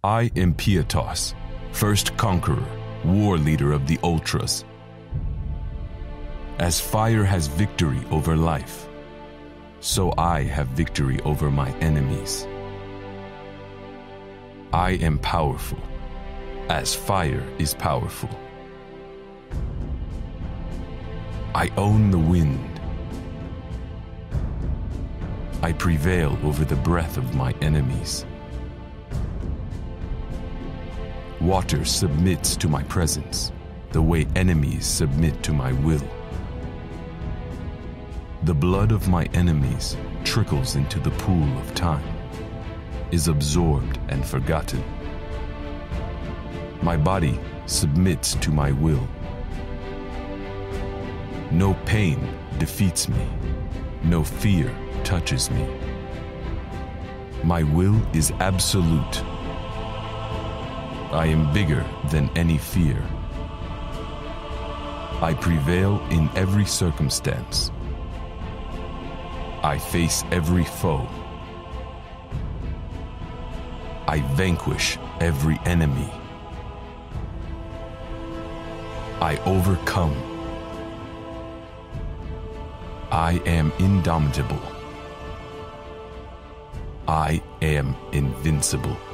I am Pietas, first Conqueror, war leader of the Ultras. As fire has victory over life, so I have victory over my enemies. I am powerful, as fire is powerful. I own the wind. I prevail over the breath of my enemies. Water submits to my presence, the way enemies submit to my will. The blood of my enemies trickles into the pool of time, is absorbed and forgotten. My body submits to my will. No pain defeats me, no fear touches me. My will is absolute. I am bigger than any fear. I prevail in every circumstance. I face every foe. I vanquish every enemy. I overcome. I am indomitable. I am invincible.